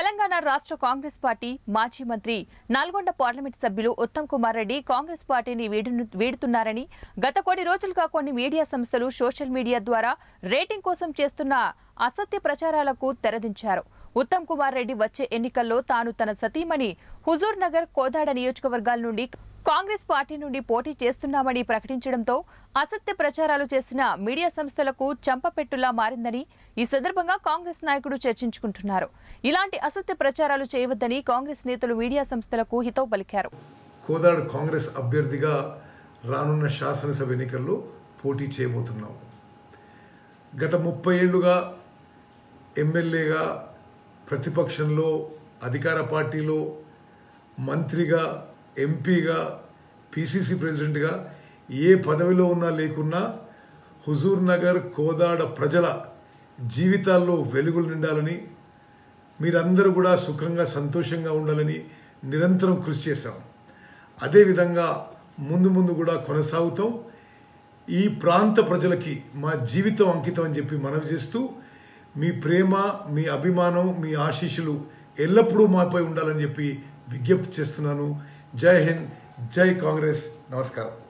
తెలంగాణ రాష్ట్ర కాంగ్రెస్ పార్టీ మాజీ మంత్రి నల్గొండ పార్లమెంట్ సభ్యులు ఉత్తమ్ కుమార్ రెడ్డి కాంగ్రెస్ పార్టీని వీడుతున్నారని గత కొన్ని రోజులుగా కొన్ని మీడియా సంస్థలు సోషల్ మీడియా ద్వారా రేటింగ్ కోసం చేస్తున్న అసత్య ప్రచారాలకు తెరదించారు. ఉత్తమ్ కుమార్ రెడ్డి వచ్చే ఎన్నికల్లో తాను తన సతీమణి హుజూర్ నగర్ కోదాడ నియోజకవర్గాల నుండి కాంగ్రెస్ పార్టీ నుండి పోటీ చేస్తున్నామని ప్రకటించడంతో అసత్య ప్రచారాలు చేసిన మీడియా సంస్థలకు చంపపెట్టులా మారిందని ఈ సందర్భంగా కాంగ్రెస్ నాయకుడు చర్చించుకుంటున్నారు. ఇలాంటి అసత్య ప్రచారాలు చేయవద్దని కాంగ్రెస్ నేతలు మీడియా సంస్థలకు హితవు పలికారు. కోదాడ కాంగ్రెస్ అభ్యర్థిగా రానున్న శాసనసభ ఎన్నికల్లో పోటీ చేయబోతున్నాం. గత 30 ఏళ్లుగా ఎమ్మెల్యేగా, ప్రతిపక్షంలో, అధికార పార్టీలో, మంత్రిగా, ఎంపీగా, పిసిసి ప్రెసిడెంట్గా ఏ పదవిలో ఉన్నా లేకున్నా హుజూర్ నగర్ కోదాడ ప్రజల జీవితాల్లో వెలుగులు నిండాలని, మీరందరూ కూడా సుఖంగా సంతోషంగా ఉండాలని నిరంతరం కృషి చేశాం. అదేవిధంగా ముందు కూడా కొనసాగుతాం. ఈ ప్రాంత ప్రజలకి మా జీవితం అంకితం అని చెప్పి మనవి చేస్తూ, మీ ప్రేమ, మీ అభిమానం, మీ ఆశీస్సులు ఎల్లప్పుడూ మాపై ఉండాలని చెప్పి విజ్ఞప్తి చేస్తున్నాను. జై హింద్, జై కాంగ్రెస్. నమస్కారం.